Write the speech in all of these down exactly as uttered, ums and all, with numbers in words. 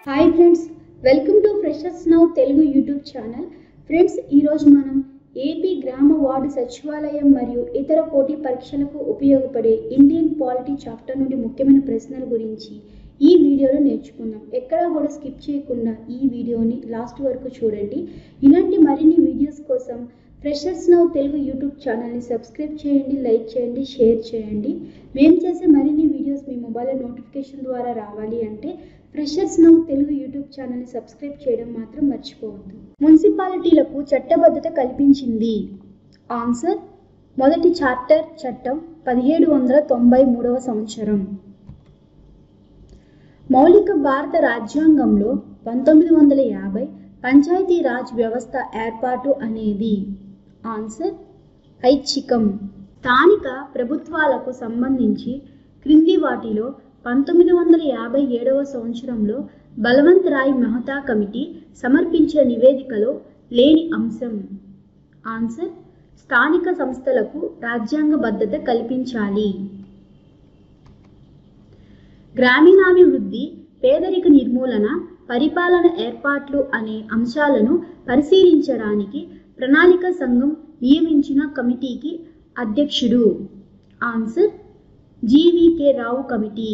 Hi friends, welcome to freshers now Telugu YouTube channel. Friends, ఈరోజు మనం AP గ్రామ ward సచివాలయం మరియు ఇతర పోటీ పరీక్షలకు ఉపయోగపడే ఇండియన్ పాలిటీ చాప్టర్ నుండి ముఖ్యమైన ప్రశ్నల గురించి ఈ వీడియోలో నేర్చుకుందాం. ఎక్కడా కూడా స్కిప్ చేయకుండా ఈ వీడియోని లాస్ట్ వరకు చూడండి. ఇలాంటి మరిన్ని వీడియోస్ కోసం ఫ్రెషర్స్ నౌ తెలుగు యూట్యూబ్ ఛానల్ని సబ్స్క్రైబ్ చేయండి, లైక్ చేయండి, షేర్ చేయండి. మేము చేసే మరిన్ని వీడియోస్ మీ మొబైల్ నోటిఫికేషన్ ద్వారా రావాలి అంటే ఫ్రెషర్స్ నౌ తెలుగు యూట్యూబ్ ఛానల్ని సబ్స్క్రైబ్ చేయడం మాత్రం మర్చిపోవద్దు. మున్సిపాలిటీలకు చట్టబద్ధత కల్పించింది. ఆన్సర్ మొదటి చార్టర్ చట్టం పదిహేడు వందల తొంభై మూడవ సంవత్సరం. మౌలిక భారత రాజ్యాంగంలో పంతొమ్మిది వందల యాభై పంచాయతీ రాజ్ వ్యవస్థ ఏర్పాటు అనేది. ఆన్సర్ ఐచ్ఛికం. స్థానిక ప్రభుత్వాలకు సంబంధించి క్రింది వాటిలో పంతొమ్మిది వందల యాభై ఏడవ సంవత్సరంలో బలవంత్ రాయ్ మెహతా కమిటీ సమర్పించిన నివేదికలో లేని అంశం. ఆన్సర్ స్థానిక సంస్థలకు రాజ్యాంగబద్ధత కల్పించాలి. గ్రామీణాభివృద్ధి, పేదరిక నిర్మూలన, పరిపాలన ఏర్పాట్లు అనే అంశాలను పరిశీలించడానికి ప్రణాళిక సంఘం నియమించిన కమిటీకి అధ్యక్షుడు. Answer GVK Rao committee.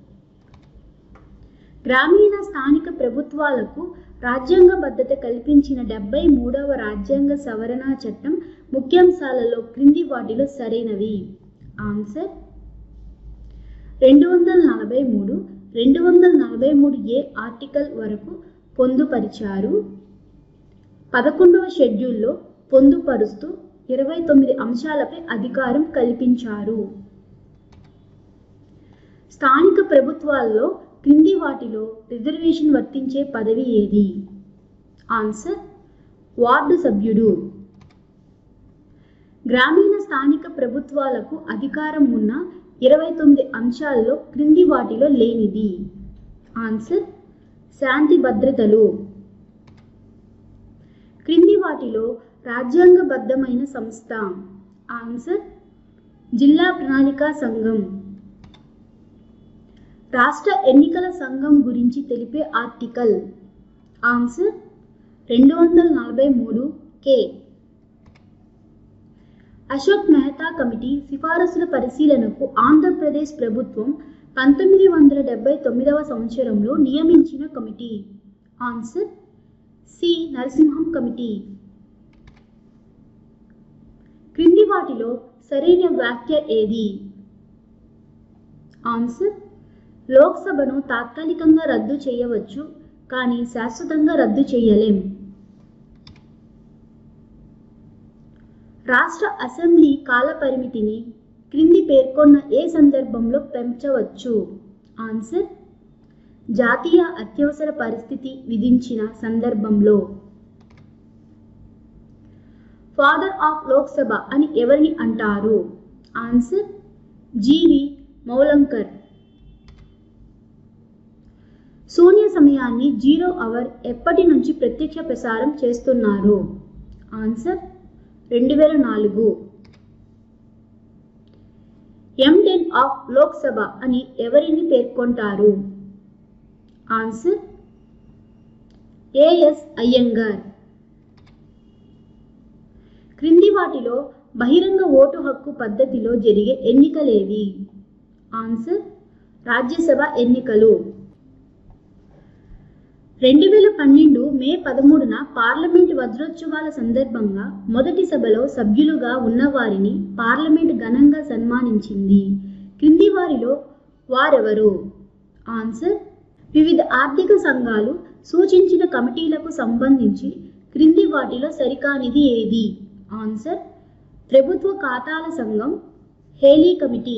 గ్రామీణ స్థానిక ప్రభుత్వాలకు రాజ్యాంగబద్ధత కల్పించిన డెబ్బై మూడవ రాజ్యాంగ సవరణ చట్టం ముఖ్యాంశాలలో క్రింది వాటిలో సరైనవి. ఆన్సర్ రెండు వందల నలభై మూడు రెండు వందల నలభై మూడు ఏ ఆర్టికల్ వరకు పొందుపరిచారు. పదకొండవ షెడ్యూల్లో పొందుపరుస్తూ ఇరవై తొమ్మిది అంశాలపై అధికారం కల్పించారు. స్థానిక ప్రభుత్వాల్లో క్రింది వాటిలో రిజర్వేషన్ వర్తించే పదవి ఏది. ఆన్సర్ వార్డు సభ్యుడు. గ్రామీణ స్థానిక ప్రభుత్వాలకు అధికారం ఉన్న ఇరవై తొమ్మిది అంశాల్లో క్రింది వాటిలో లేనిది. ఆన్సర్ శాంతి భద్రతలు. క్రింది వాటిలో రాజ్యాంగబద్ధమైన సంస్థ. ఆన్సర్ జిల్లా ప్రణాళికా సంఘం. రాష్ట్ర ఎన్నికల సంఘం గురించి తెలిపే ఆర్టికల్. ఆన్సర్ రెండు వందల నలభై మూడు కే. అశోక్ మెహతా కమిటీ సిఫారసుల పరిశీలనకు ఆంధ్రప్రదేశ్ ప్రభుత్వం పంతొమ్మిది వందల డెబ్బై తొమ్మిదవ సంవత్సరంలో నియమించిన committee. Answer C Narasimham committee. క్రింది వాటిలో సరైన వ్యాఖ్య ఏది. ఆన్సర్ లోక్సభను తాత్కాలికంగా రద్దు చేయవచ్చు, కానీ శాశ్వతంగా రద్దు చేయలేం. రాష్ట్ర అసెంబ్లీ కాల పరిమితిని క్రింది పేర్కొన్న ఏ సందర్భంలో పెంచవచ్చు. ఆన్సర్ జాతీయ అత్యవసర పరిస్థితి విధించిన సందర్భంలో. ఫాదర్ ఆఫ్ లోక్సభ అని ఎవరిని అంటారు. Answer GV Mavalankar. శూన్య సమయాన్ని జీరో అవర్ ఎప్పటి నుంచి ప్రత్యక్ష ప్రసారం చేస్తున్నారు. ఆన్సర్ రెండు వేల నాలుగు. ఎం టెన్ ఆఫ్ లోక్సభ అని ఎవరిని పేర్కొంటారు. Answer AS Ayyangar. క్రింది వాటిలో బహిరంగ ఓటు హక్కు పద్ధతిలో జరిగే ఎన్నికలేవి. ఆన్సర్ రాజ్యసభ ఎన్నికలు. రెండు వేల పన్నెండు మే పదమూడున పార్లమెంట్ వజ్రోత్సవాల సందర్భంగా మొదటి సభలో సభ్యులుగా ఉన్నవారిని పార్లమెంట్ ఘనంగా సన్మానించింది. క్రింది వారిలో వారెవరు. ఆన్సర్ వివిధ ఆర్థిక సంఘాలు సూచించిన కమిటీలకు సంబంధించి క్రింది వాటిలో సరికానిది ఏది. ఆన్సర్ ప్రభుత్వ ఖాతాల సంఘం, హేలీ కమిటీ.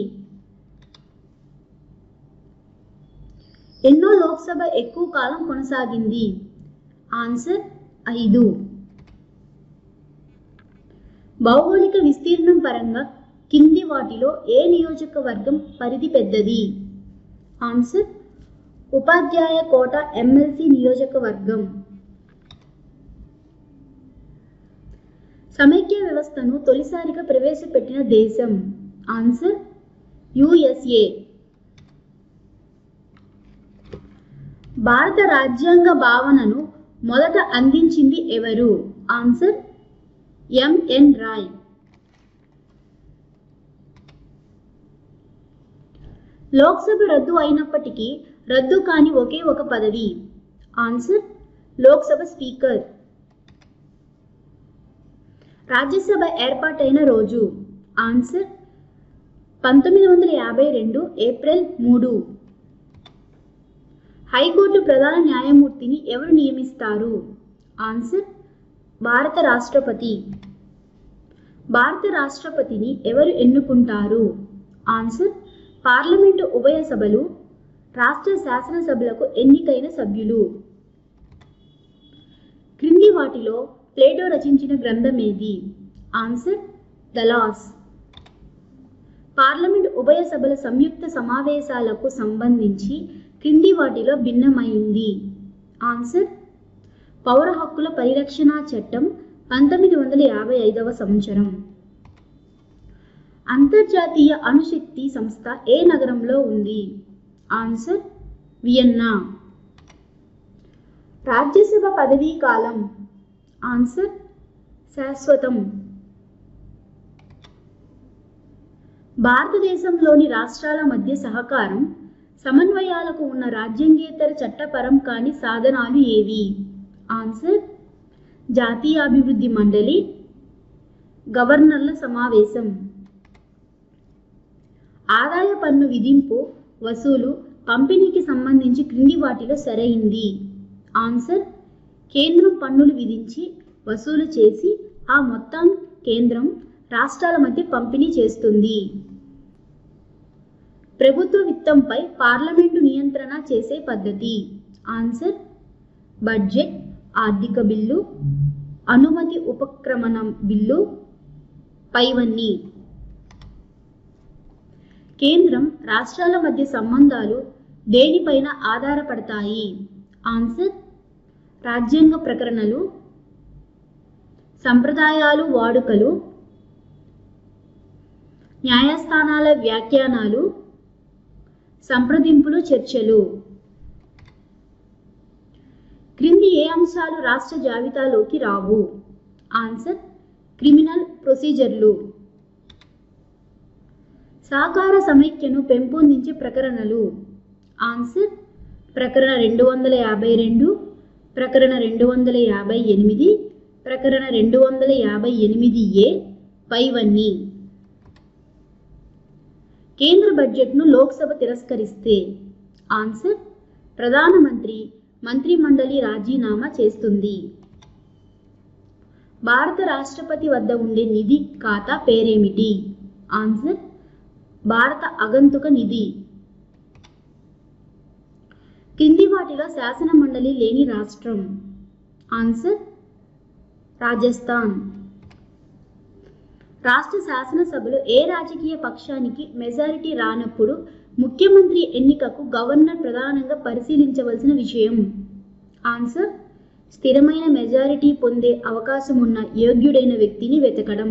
ఎన్నో లోక్సభ ఎక్కువ కాలం కొనసాగింది. ఆన్సర్ ఐదు. భౌగోళిక విస్తీర్ణం పరంగా కింది వాటిలో ఏ నియోజకవర్గం పరిధి పెద్దది. ఆన్సర్ ఉపాధ్యాయ కోట ఎమ్మెల్సీ నియోజకవర్గం. సమైక్య వ్యవస్థను తొలిసారిగా ప్రవేశపెట్టిన దేశం. Answer USA. భారత రాజ్యాంగ భావనను మొదట అందించింది ఎవరు? Answer MN Roy. లోక్సభ రద్దు అయినప్పటికీ రద్దు కాని ఒకే ఒక పదవి. Answer Lok Sabha speaker. రాజ్యసభ ఏర్పాటైన రోజు. ఆన్సర్ పంతొమ్మిది వందల యాభై రెండు ఏప్రిల్ మూడు. హైకోర్టు ప్రధాన న్యాయమూర్తిని ఎవరు నియమిస్తారు? ఆన్సర్ భారత రాష్ట్రపతి. భారత రాష్ట్రపతిని ఎవరు ఎన్నుకుంటారు? ఆన్సర్ పార్లమెంటు ఉభయ సభలు, రాష్ట్ర శాసనసభలకు ఎన్నికైన సభ్యులు. క్రింది వాటిలో ప్లేటో రచించిన గ్రంథం ఏది? Answer the loss. పార్లమెంటు ఉభయ సభల సంయుక్త సమావేశాలకు సంబంధించి క్రింది వాటిలో భిన్నమైంది. ఆన్సర్ పౌర హక్కుల పరిరక్షణ చట్టం పంతొమ్మిది వందల యాభై ఐదవ సంవత్సరం. అంతర్జాతీయ అణుశక్తి సంస్థ ఏ నగరంలో ఉంది? Answer Vienna. రాజ్యసభ పదవీ కాలం. ఆన్సర్ శాశ్వతం. భారతదేశంలోని రాష్ట్రాల మధ్య సహకారం, సమన్వయాలకు ఉన్న రాజ్యాంగేతర చట్టపరం కాని సాధనాలు ఏవి? ఆన్సర్ జాతీయాభివృద్ధి మండలి, గవర్నర్ల సమావేశం. ఆదాయ పన్ను విధింపు, వసూలు, పంపిణీకి సంబంధించి క్రింది వాటిలో సరైంది. ఆన్సర్ కేంద్రం పన్నులు విధించి వసూలు చేసి ఆ మొత్తం కేంద్రం రాష్ట్రాల మధ్య పంపిణీ చేస్తుంది. ప్రభుత్వ విత్తంపై పార్లమెంటు నియంత్రణ చేసే పద్ధతి. ఆన్సర్ బడ్జెట్, ఆర్థిక బిల్లు, అనుమతి ఉపక్రమణ బిల్లు, పైవన్నీ. కేంద్రం రాష్ట్రాల మధ్య సంబంధాలు దేనిపైన ఆధారపడతాయి? ఆన్సర్ రాజ్యాంగ ప్రకరణలు, సంప్రదాయాలు, వాడుకలు, న్యాయస్థానాల వ్యాఖ్యానాలు, సంప్రదింపులు, చర్చలు. క్రింది ఏ అంశాలు రాష్ట్ర జాబితాలోకి రావు? Answer criminal ప్రొసీజర్లు. సహకార సమైక్యను పెంపొందించే ప్రకరణలు. ఆన్సర్ ప్రకరణ రెండు వందల యాభై రెండు, ప్రకరణ రెండు వందల యాభై ఎనిమిది, ప్రకరణ రెండు వందల యాభై ఎనిమిది ఏ, పైవన్నీ. కేంద్ర బడ్జెట్ను లోక్సభ తిరస్కరిస్తే? ఆన్సర్ ప్రధానమంత్రి మంత్రిమండలి రాజీనామా చేస్తుంది. భారత రాష్ట్రపతి వద్ద ఉండే నిధి ఖాతా పేరేమిటి? ఆన్సర్ భారత అగంతుక నిధి. కింది వాటిలో శాసన మండలి లేని రాష్ట్రం? ఆన్సర్ రాజస్థాన్. రాష్ట్ర శాసనసభలో ఏ రాజకీయ పక్షానికి మెజారిటీ రానప్పుడు ముఖ్యమంత్రి ఎన్నికకు గవర్నర్ ప్రధానంగా పరిశీలించవలసిన విషయం? ఆన్సర్ స్థిరమైన మెజారిటీ పొందే అవకాశం ఉన్న యోగ్యుడైన వ్యక్తిని వెతకడం.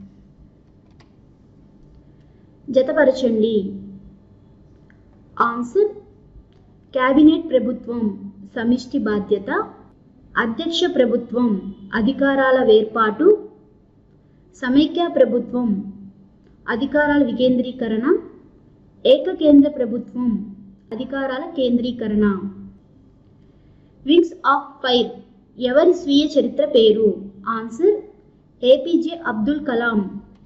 జతపరచండి. ఆన్సర్ కేబినెట్ ప్రభుత్వం సమిష్టి బాధ్యత, అధ్యక్ష ప్రభుత్వం అధికారాల వేర్పాటు, సమైక్య ప్రభుత్వం అధికారాల వికేంద్రీకరణ, ఏకకేంద్ర ప్రభుత్వం అధికారాల కేంద్రీకరణ. వింగ్స్ ఆఫ్ ఫైర్ ఎవరి స్వీయ చరిత్ర పేరు? Answer APJ Abdul Kalam.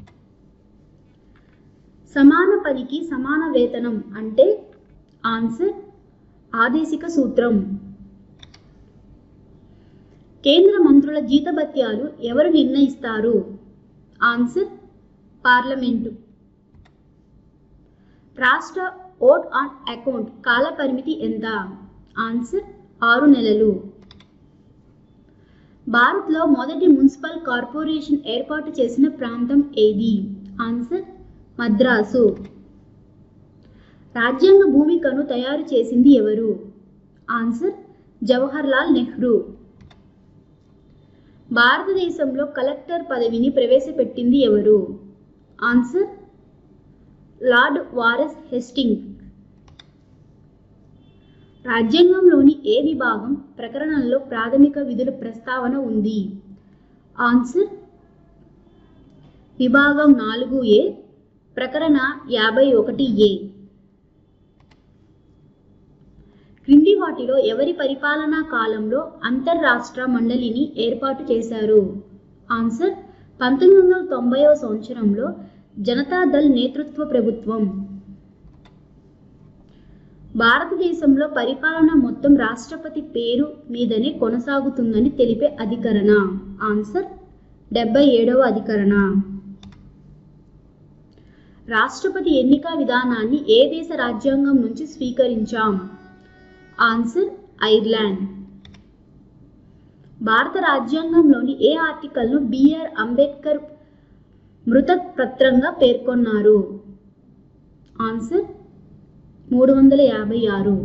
సమాన పనికి సమాన వేతనం అంటే? ఆన్సర్ ఆదేశిక సూత్రం. కేంద్ర మంత్రుల జీతభత్యాలు ఎవరు నిర్ణయిస్తారు? Answer parliament. రాష్ట్ర ఓట్ ఆన్ అకౌంట్ కాల పరిమితి ఎంత? ఆన్సర్ ఆరు నెలలు. భారత్లో మొదటి మున్సిపల్ కార్పొరేషన్ ఏర్పాటు చేసిన ప్రాంతం ఏది? ఆన్సర్ మద్రాసు. రాజ్యాంగ భూమికను తయారు చేసింది ఎవరు? ఆన్సర్ జవహర్ లాల్ నెహ్రూ. భారతదేశంలో కలెక్టర్ పదవిని ప్రవేశపెట్టింది ఎవరు? Answer lord Warren Hastings. రాజ్యాంగంలోని ఏ విభాగం ప్రకరణంలో ప్రాథమిక విధుల ప్రస్తావన ఉంది? ఆన్సర్ విభాగం నాలుగు ఏ, ప్రకరణ యాభై ఒకటి ఏ. క్రింది వాటిలో ఎవరి పరిపాలనా కాలంలో అంతర్రాష్ట్ర మండలిని ఏర్పాటు చేశారు? ఆన్సర్ పంతొమ్మిది వందల తొంభైవ సంవత్సరంలో జనతాదళ్ నేతృత్వ ప్రభుత్వం. భారతదేశంలో పరిపాలన మొత్తం రాష్ట్రపతి పేరు మీదనే కొనసాగుతుందని తెలిపే అధికరణ? ఆన్సర్ డెబ్బై ఏడవ అధికరణ. రాష్ట్రపతి ఎన్నిక విధానాన్ని ఏ దేశ రాజ్యాంగం నుంచి స్వీకరించాం? Answer Ireland. భారత రాజ్యాంగంలోని ఏ ఆర్టికల్ను బిఆర్ అంబేద్కర్ మృతపత్రంగా పేర్కొన్నారు? ఆన్సర్ మూడు వందల యాభై ఆరు.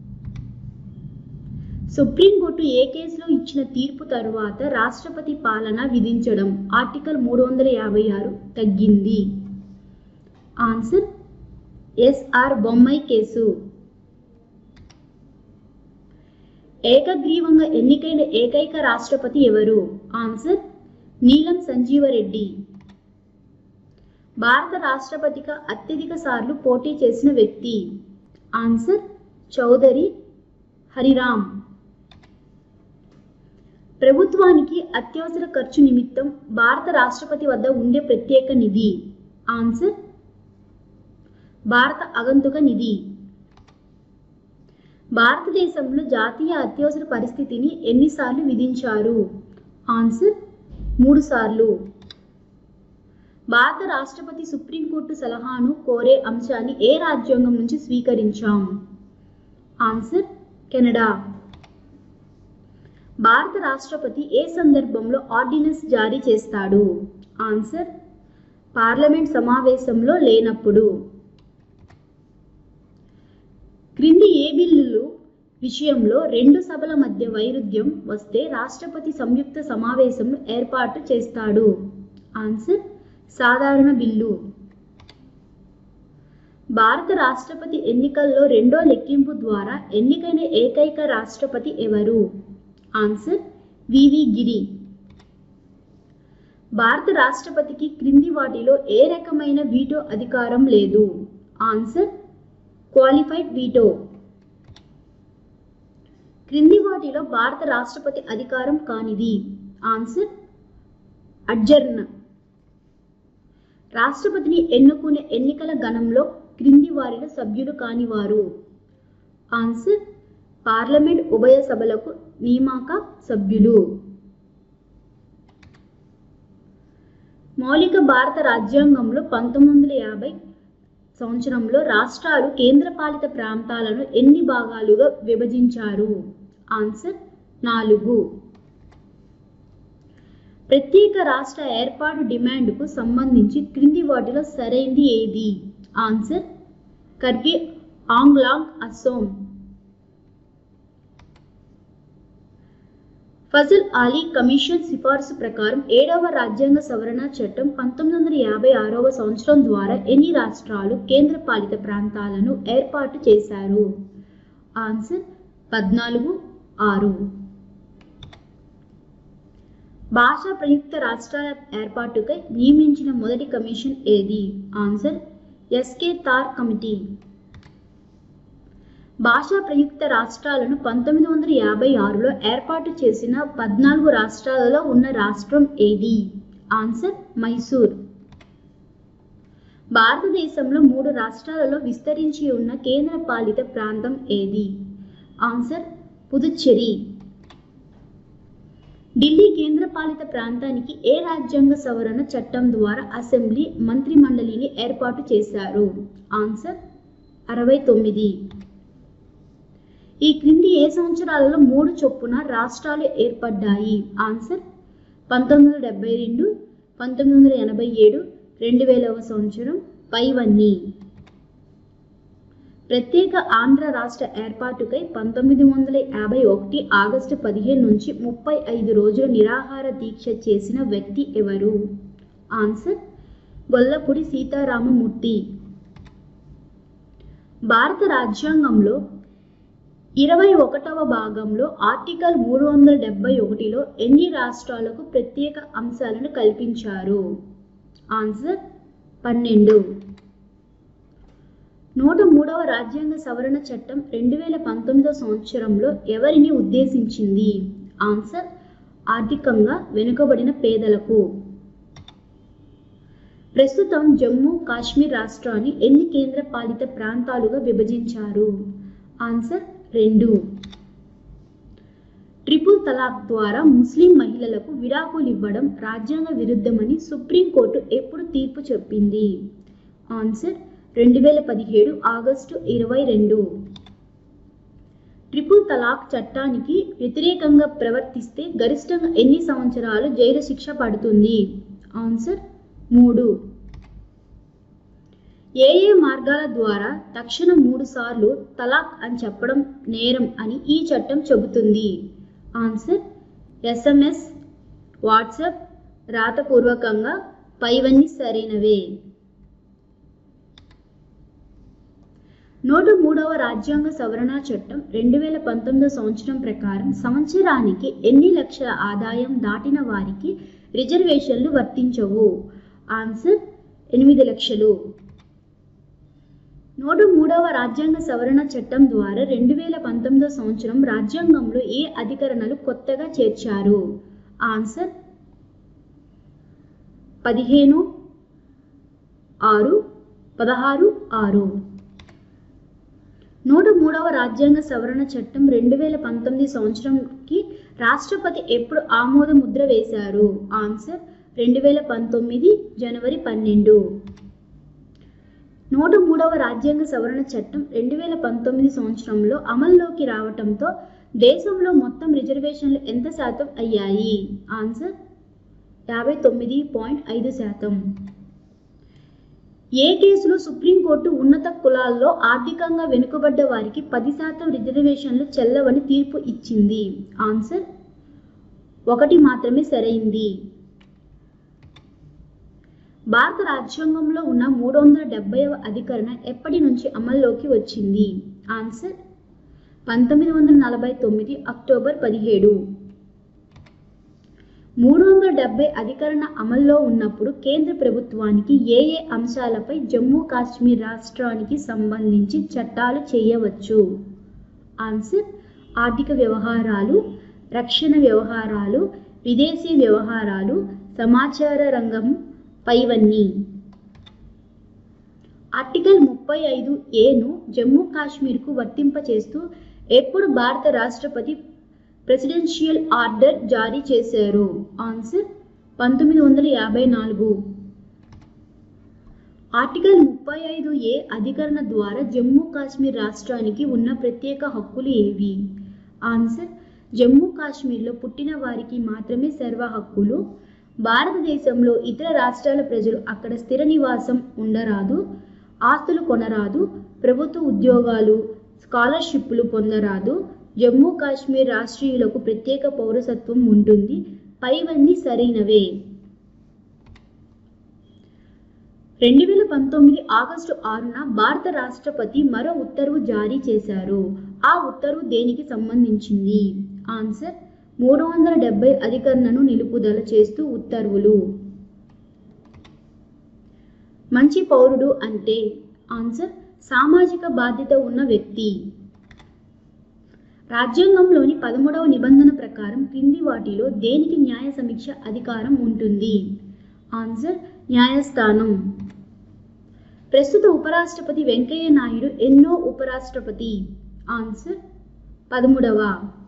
సుప్రీంకోర్టు ఏ కేసులో ఇచ్చిన తీర్పు తరువాత రాష్ట్రపతి పాలన విధించడం ఆర్టికల్ మూడు వందల యాభై ఆరు తగ్గింది? Answer SR Bommai case. ఏకగ్రీవంగా ఎన్నికైన ఏకైక రాష్ట్రపతి ఎవరు? ఆన్సర్ నీలం సంజీవరెడ్డి. భారత రాష్ట్రపతిగా అత్యధిక సార్లు పోటీ చేసిన వ్యక్తి? ఆన్సర్ చౌదరి హరిరామ్. ప్రభుత్వానికి అత్యవసర ఖర్చు నిమిత్తం భారత రాష్ట్రపతి వద్ద ఉండే ప్రత్యేక నిధి? ఆన్సర్ భారత అగంతుక నిధి. భారతదేశంలో జాతీయ అత్యవసర పరిస్థితిని ఎన్నిసార్లు విధించారు? ఆన్సర్ మూడు సార్లు. భారత రాష్ట్రపతి సుప్రీంకోర్టు సలహాను కోరే అంశాన్ని ఏ రాజ్యాంగం నుంచి స్వీకరించాం? Answer Canada. భారత రాష్ట్రపతి ఏ సందర్భంలో ఆర్డినెన్స్ జారీ చేస్తాడు? ఆన్సర్ పార్లమెంట్ సమావేశంలో లేనప్పుడు. క్రింది ఏ బిల్లులు విషయంలో రెండు సభల మధ్య వైరుధ్యం వస్తే రాష్ట్రపతి సంయుక్త సమావేశం ఏర్పాటు చేస్తాడు? ఆన్సర్ సాధారణ బిల్లు. భారత రాష్ట్రపతి ఎన్నికల్లో రెండో లెక్కింపు ద్వారా ఎన్నికైన ఏకైక రాష్ట్రపతి ఎవరు? Answer VV Giri. భారత రాష్ట్రపతికి క్రింది వాటిలో ఏ రకమైన వీటో అధికారం లేదు? Answer qualified veto. క్రింది వాటిలో భారత రాష్ట్రపతి అధికారం కానిది? Answer adjourn. రాష్ట్రపతిని ఎన్నుకునే ఎన్నికల గణంలో క్రింది వారిలో సభ్యులు కానివారు? ఆన్సర్ పార్లమెంట్ ఉభయ సభలకు నియామక సభ్యులు. మౌలిక భారత రాజ్యాంగంలో పంతొమ్మిది వందల యాభై సంవత్సరంలో రాష్ట్రాలు కేంద్రపాలిత ప్రాంతాలను ఎన్ని భాగాలుగా విభజించారు? ఆన్సర్ నాలుగు. ప్రత్యేక రాష్ట్ర ఏర్పాటు డిమాండ్కు సంబంధించి క్రింది వాటిలో సరైంది ఏది? ఆన్సర్ కర్బీ ఆంగ్లాంగ్ అసోం. ఫజల్ అలీ కమిషన్ సిఫార్సు ప్రకారం ఏడవ రాజ్యాంగ సవరణ చట్టం పంతొమ్మిది వందల యాభై ఆరవ సంవత్సరం ద్వారా ఎన్ని రాష్ట్రాలు కేంద్రపాలిత ప్రాంతాలను ఏర్పాటు చేశారు? ఆన్సర్ పద్నాలుగు ఆరు. భాషా ప్రయుక్త రాష్ట్రాల ఏర్పాటుకై నియమించిన మొదటి కమిషన్ ఏది? Answer SK Dhar committee. భాషా ప్రయుక్త రాష్ట్రాలను పంతొమ్మిది వందల యాభై ఆరులో ఏర్పాటు చేసిన పద్నాలుగు రాష్ట్రాలలో ఉన్న రాష్ట్రం ఏది? ఆన్సర్ మైసూర్. భారతదేశంలో మూడు రాష్ట్రాలలో విస్తరించి ఉన్న కేంద్రపాలిత ప్రాంతం ఏది? ఆన్సర్ పుదుచ్చేరి. ఢిల్లీ కేంద్రపాలిత ప్రాంతానికి ఏ రాజ్యాంగ సవరణ చట్టం ద్వారా అసెంబ్లీ మంత్రి మండలిని ఏర్పాటు చేశారు? ఆన్సర్ అరవై తొమ్మిది. ఈ క్రింది ఏ సంవత్సరాలలో మూడు చొప్పున రాష్ట్రాలు ఏర్పడ్డాయి? ఆన్సర్ పంతొమ్మిది వందల డెబ్బై రెండు, పంతొమ్మిది వందల ఎనభై ఏడు, రెండు వేలవ సంవత్సరం పైవన్నీ. ప్రత్యేక ఆంధ్ర రాష్ట్ర ఏర్పాటుకై పంతొమ్మిది వందల యాభై ఒకటి ఆగస్టు పదిహేను నుంచి ముప్పై ఐదు రోజుల నిరాహార దీక్ష చేసిన వ్యక్తి ఎవరు? ఆన్సర్ గొల్లపూడి సీతారామమూర్తి. భారత రాజ్యాంగంలో ఇరవై ఒకటవ భాగంలో ఆర్టికల్ మూడు వందల డెబ్బై ఒకటిలో ఎన్ని రాష్ట్రాలకు ప్రత్యేక అంశాలను కల్పించారు? ఆన్సర్ పన్నెండు. నూట మూడవ రాజ్యాంగ సవరణ చట్టం రెండు వేల పంతొమ్మిదవ సంవత్సరంలో ఎవరిని ఉద్దేశించింది? ఆన్సర్ ఆర్థికంగా వెనుకబడిన పేదలకు. ప్రస్తుతం జమ్మూ కాశ్మీర్ రాష్ట్రాన్ని ఎన్ని కేంద్ర పాలిత ప్రాంతాలుగా విభజించారు? ఆన్సర్ రెండు. ట్రిపుల్ తలాక్ ద్వారా ముస్లిం మహిళలకు విడాకులు ఇవ్వడం రాజ్యాంగ విరుద్ధమని సుప్రీంకోర్టు ఎప్పుడు తీర్పు చెప్పింది? ఆన్సర్ రెండు వేల పదిహేడు ఆగస్టు ఇరవై రెండు. ట్రిపుల్ తలాక్ చట్టానికి వ్యతిరేకంగా ప్రవర్తిస్తే గరిష్టంగా ఎన్ని సంవత్సరాలు జైలు శిక్ష పడుతుంది? ఆన్సర్ మూడు. ఏ ఏ మార్గాల ద్వారా తక్షణం మూడు సార్లు తలాక్ అని చెప్పడం నేరం అని ఈ చట్టం చెబుతుంది? ఆన్సర్ ఎస్ఎంఎస్, వాట్సాప్, రాతపూర్వకంగా, పైవన్నీ సరైనవే. నూట మూడవ రాజ్యాంగ సవరణ చట్టం రెండు వేల పంతొమ్మిదవ సంవత్సరం ప్రకారం సంవత్సరానికి ఎన్ని లక్షల ఆదాయం దాటిన వారికి రిజర్వేషన్లు వర్తించవు? ఆన్సర్ ఎనిమిది లక్షలు. నూట మూడవ రాజ్యాంగ సవరణ చట్టం ద్వారా రెండు వేల పంతొమ్మిదవ సంవత్సరం రాజ్యాంగంలో ఏ అధికరణలు కొత్తగా చేర్చారు? ఆన్సర్ పదిహేను ఆరు పదహారు ఆరు. నూట మూడవ రాజ్యాంగ సవరణ చట్టం రెండు వేల పంతొమ్మిది సంవత్సరంకి రాష్ట్రపతి ఎప్పుడు ఆమోద ముద్ర వేశారు? ఆన్సర్ రెండు వేల పంతొమ్మిది జనవరి పన్నెండు. నూట మూడవ రాజ్యాంగ సవరణ చట్టం రెండు వేల పంతొమ్మిది సంవత్సరంలో అమల్లోకి రావటంతో దేశంలో మొత్తం రిజర్వేషన్లు ఎంత శాతం అయ్యాయి? ఆన్సర్ యాభై తొమ్మిది పాయింట్ ఐదు శాతం. ఏ కేసులో సుప్రీంకోర్టు ఉన్నత కులాల్లో ఆర్థికంగా వెనుకబడ్డ వారికి పది శాతం రిజర్వేషన్లు చెల్లవని తీర్పు ఇచ్చింది? ఆన్సర్ ఒకటి మాత్రమే సరైంది. భారత రాజ్యాంగంలో ఉన్న మూడు వందల డెబ్బైవ అధికరణ ఎప్పటి నుంచి అమల్లోకి వచ్చింది? ఆన్సర్ పంతొమ్మిది వందల నలభై తొమ్మిది అక్టోబర్ పదిహేడు. మూడు వందల డెబ్బై అధికరణ అమల్లో ఉన్నప్పుడు కేంద్ర ప్రభుత్వానికి ఏ ఏ అంశాలపై జమ్మూ కాశ్మీర్ రాష్ట్రానికి సంబంధించి చట్టాలు చేయవచ్చు? ఆన్సర్ ఆర్థిక వ్యవహారాలు, రక్షణ వ్యవహారాలు, విదేశీ వ్యవహారాలు, సమాచార రంగం, పైవన్నీ. ఆర్టికల్ ముప్పై ఐదు ఏను జమ్మూ కాశ్మీర్కు వర్తింపచేస్తూ ఎప్పుడు భారత రాష్ట్రపతి ప్రెసిడెన్షియల్ ఆర్డర్ జారీ చేశారు? ఆన్సర్ పంతొమ్మిది వందల యాభై నాలుగు. ఆర్టికల్ ముప్పై ఐదు ఏ అధికరణ ద్వారా జమ్మూ కాశ్మీర్ రాష్ట్రానికి ఉన్న ప్రత్యేక హక్కులు ఏవి? ఆన్సర్ జమ్మూ కాశ్మీర్లో పుట్టిన వారికి మాత్రమే సర్వ హక్కులు, భారతదేశంలో ఇతర రాష్ట్రాల ప్రజలు అక్కడ స్థిర నివాసం ఉండరాదు, ఆస్తులు కొనరాదు, ప్రభుత్వ ఉద్యోగాలు, స్కాలర్షిప్లు పొందరాదు, జమ్మూ కాశ్మీర్ రాష్ట్రీయులకు ప్రత్యేక పౌరసత్వం ఉంటుంది, పైవన్నీ సరైనవే. రెండు వేల పంతొమ్మిది ఆగస్టు ఆరున భారత రాష్ట్రపతి మరో ఉత్తర్వు జారీ చేశారు. ఆ ఉత్తర్వు దేనికి సంబంధించింది? ఆన్సర్ మూడు వందల డెబ్బై అధికరణను నిలుపుదల చేస్తూ ఉత్తర్వులు. మంచి పౌరుడు అంటే? ఆన్సర్ సామాజిక బాధ్యత ఉన్న వ్యక్తి. రాజ్యాంగంలోని పదమూడవ నిబంధన ప్రకారం క్రింది వాటిలో దేనికి న్యాయ సమీక్ష అధికారం ఉంటుంది? ఆన్సర్ న్యాయస్థానం. ప్రస్తుత ఉపరాష్ట్రపతి వెంకయ్య నాయుడు ఎన్నో ఉపరాష్ట్రపతి? ఆన్సర్ పదమూడవ.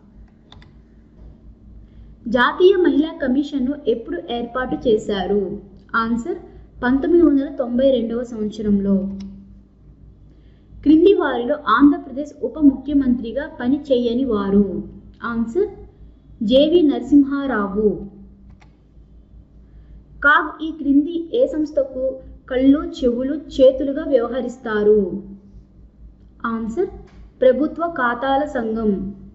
జాతీయ మహిళా కమిషన్ను ఎప్పుడు ఏర్పాటు చేశారు? ఆన్సర్ పంతొమ్మిది వందల తొంభై రెండవ సంవత్సరంలో. క్రింది వారిలో ఆంధ్రప్రదేశ్ ఉప ముఖ్యమంత్రిగా పని చేయని వారు? Answer JV Narasimha Rao. కాగ్ ఈ క్రింది ఏ సంస్థకు కళ్ళు, చెవులు, చేతులుగా వ్యవహరిస్తారు? ఆన్సర్ ప్రభుత్వ ఖాతాల సంఘం.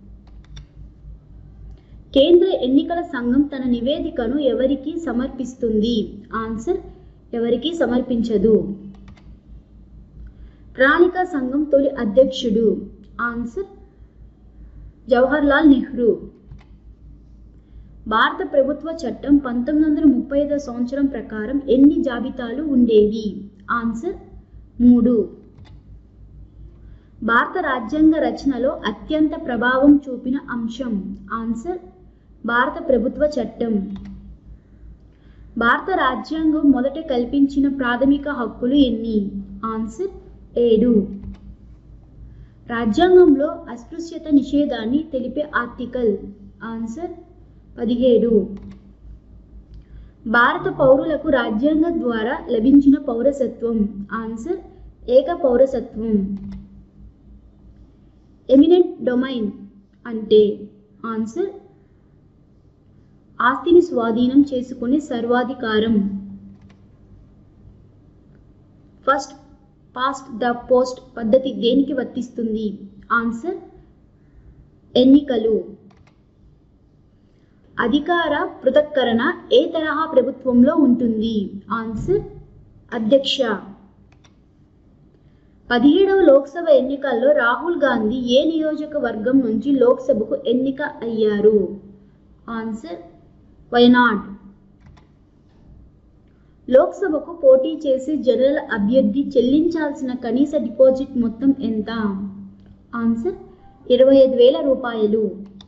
కేంద్ర ఎన్నికల సంఘం తన నివేదికను ఎవరికి సమర్పిస్తుంది? ఆన్సర్ ఎవరికి సమర్పించదు. ప్రణాళిక సంఘం తొలి అధ్యక్షుడు? ఆన్సర్ జవహర్లాల్ నెహ్రూ. భారత ప్రభుత్వ చట్టం పంతొమ్మిది వందల ముప్పై ఐదవ సంవత్సరం ప్రకారం ఎన్ని జాబితాలు ఉండేవి? ఆన్సర్ మూడు. భారత రాజ్యాంగ రచనలో అత్యంత ప్రభావం చూపిన అంశం? ఆన్సర్ భారత ప్రభుత్వ చట్టం. భారత రాజ్యాంగం మొదట కల్పించిన ప్రాథమిక హక్కులు ఎన్ని? ఆన్సర్ ఏడు. రాజ్యాంగంలో అస్పృశ్యత నిషేధాన్ని తెలిపే ఆర్టికల్? ఆన్సర్ పదిహేడు. భారత పౌరులకు రాజ్యాంగం ద్వారా లభించిన పౌరసత్వం? ఆన్సర్ ఏక పౌరసత్వం. ఎమినెంట్ డొమైన్ అంటే? ఆన్సర్ ఆస్తిని స్వాధీనం చేసుకునే సర్వాధికారం. ఫస్ట్ పాస్ట్ ద పోస్ట్ పద్ధతి దేనికి వర్తిస్తుంది? ఆన్సర్ ఎన్నికలు. అధికార పృథక్కరణ ఏ తరహా ప్రభుత్వంలో ఉంటుంది? ఆన్సర్ అధ్యక్ష. పదిహేడవ లోక్సభ ఎన్నికల్లో రాహుల్ గాంధీ ఏ నియోజకవర్గం నుంచి లోక్సభకు ఎన్నిక అయ్యారు? ఆన్సర్ వయనాడ్. లోక్సభకు పోటీ చేసే జనరల్ అభ్యర్థి చెల్లించాల్సిన కనీస డిపాజిట్ మొత్తం ఎంత? ఆన్సర్ ఇరవై ఐదు వేల రూపాయలు.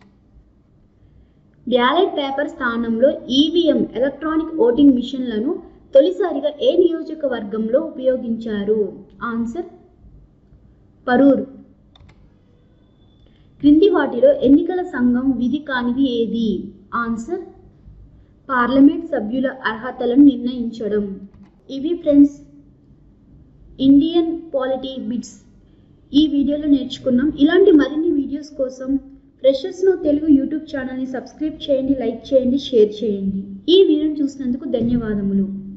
బ్యాలెట్ పేపర్ స్థానంలో ఈవీఎం ఎలక్ట్రానిక్ ఓటింగ్ మిషన్లను తొలిసారిగా ఏ నియోజకవర్గంలో ఉపయోగించారు? ఆన్సర్ పరూర్. క్రింది వాటిలో ఎన్నికల సంఘం విధి కానిది ఏది? ఆన్సర్ పార్లమెంట్ సభ్యుల అర్హతలను నిర్ణయించడం. ఇవి ఫ్రెండ్స్ ఇండియన్ పాలిటీ బిట్స్ ఈ వీడియోలో నేర్చుకున్నాం. ఇలాంటి మరిన్ని వీడియోస్ కోసం ఫ్రెషర్స్ నౌ తెలుగు యూట్యూబ్ ఛానల్ని సబ్స్క్రైబ్ చేయండి, లైక్ చేయండి, షేర్ చేయండి. ఈ వీడియోని చూసినందుకు ధన్యవాదములు.